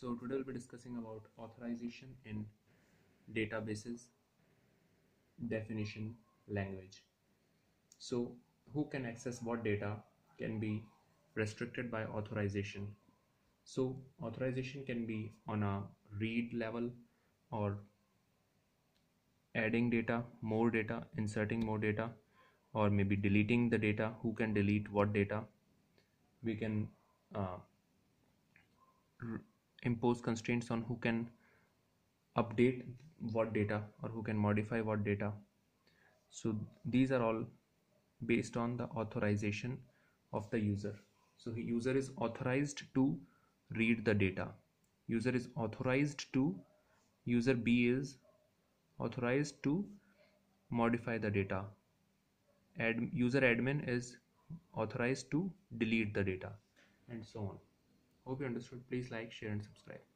So today we'll be discussing about authorization in databases, definition, language. So who can access what data can be restricted by authorization. So authorization can be on a read level or adding data, more data, inserting more data, or maybe deleting the data. Who can delete what data? We can uh, impose constraints on who can update what data or who can modify what data. So these are all based on the authorization of the user. So the user is authorized to read the data. User is authorized to, user B is authorized to modify the data. User admin is authorized to delete the data, and so on. Hope you understood. Please like, share and subscribe.